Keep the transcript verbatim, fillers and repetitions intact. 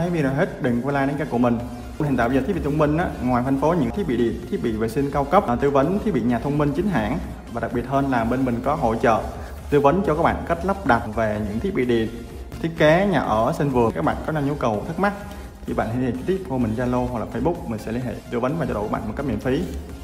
thấy video hết đừng quên like đến kênh của mình. Hiện tại bây giờ thiết bị thông minh á, ngoài phân phối những thiết bị điện, thiết bị vệ sinh cao cấp, tư vấn thiết bị nhà thông minh chính hãng, và đặc biệt hơn là bên mình có hỗ trợ tư vấn cho các bạn cách lắp đặt về những thiết bị điện, thiết kế nhà ở, sân vườn. Các bạn có nhu cầu thắc mắc thì bạn hãy liên hệ trực tiếp qua mình Zalo hoặc là Facebook, mình sẽ liên hệ tư vấn và trao đổi các bạn một cách miễn phí.